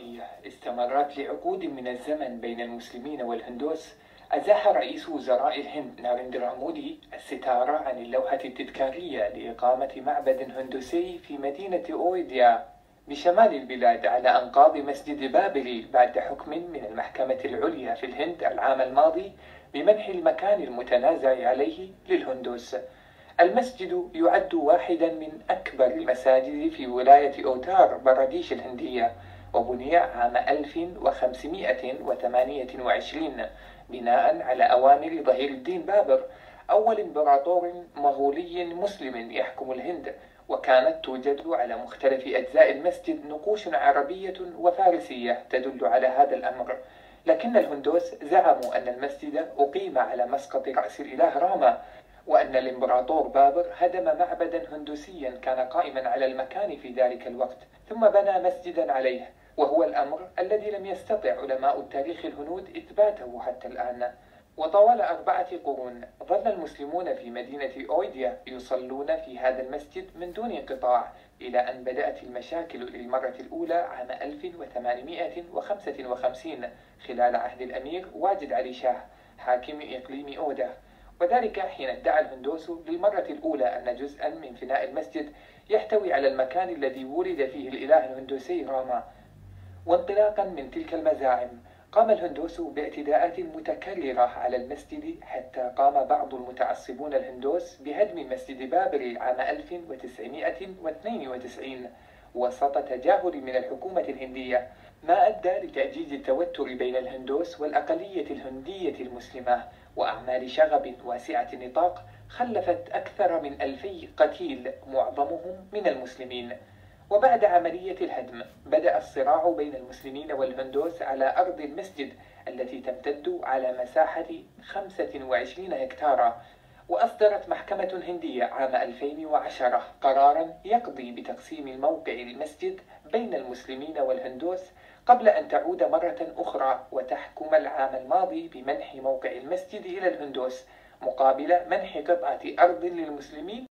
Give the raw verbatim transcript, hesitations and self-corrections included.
عراقية استمرت لعقود من الزمن بين المسلمين والهندوس، أزاح رئيس وزراء الهند ناريندرا مودي الستار عن اللوحة التذكارية لإقامة معبد هندوسي في مدينة أويديا بشمال البلاد على أنقاض مسجد بابل بعد حكم من المحكمة العليا في الهند العام الماضي بمنح المكان المتنازع عليه للهندوس. المسجد يعد واحدا من أكبر المساجد في ولاية أوتار برديش الهندية، وبني عام ألف وخمسمائة وثمانية وعشرين بناء على أوامر ظهير الدين بابر، أول إمبراطور مغولي مسلم يحكم الهند. وكانت توجد على مختلف أجزاء المسجد نقوش عربية وفارسية تدل على هذا الأمر، لكن الهندوس زعموا أن المسجد أقيم على مسقط رأس الإله راما، وأن الإمبراطور بابر هدم معبدا هندوسيا كان قائما على المكان في ذلك الوقت ثم بنى مسجدا عليه، وهو الأمر الذي لم يستطع علماء التاريخ الهنود إثباته حتى الآن. وطوال أربعة قرون ظل المسلمون في مدينة أويديا يصلون في هذا المسجد من دون انقطاع، إلى أن بدأت المشاكل للمرة الأولى عام ألف وثمانمائة وخمسة وخمسين خلال عهد الأمير واجد علي شاه حاكم إقليم أودا، وذلك حين ادعى الهندوس للمرة الأولى أن جزءا من فناء المسجد يحتوي على المكان الذي ولد فيه الإله الهندوسي راما. وانطلاقا من تلك المزاعم قام الهندوس باعتداءات متكررة على المسجد، حتى قام بعض المتعصبون الهندوس بهدم مسجد بابل عام ألف وتسعمائة واثنين وتسعين وسط تجاهل من الحكومة الهندية، ما أدى لتأجيج التوتر بين الهندوس والأقلية الهندية المسلمة، وأعمال شغب واسعة النطاق خلفت أكثر من ألفي قتيل معظمهم من المسلمين. وبعد عملية الهدم بدأ الصراع بين المسلمين والهندوس على أرض المسجد التي تمتد على مساحة خمسة وعشرين هكتارا، وأصدرت محكمة هندية عام ألفين وعشرة قرارا يقضي بتقسيم موقع المسجد بين المسلمين والهندوس، قبل أن تعود مرة أخرى وتحكم العام الماضي بمنح موقع المسجد إلى الهندوس مقابل منح قطعة أرض للمسلمين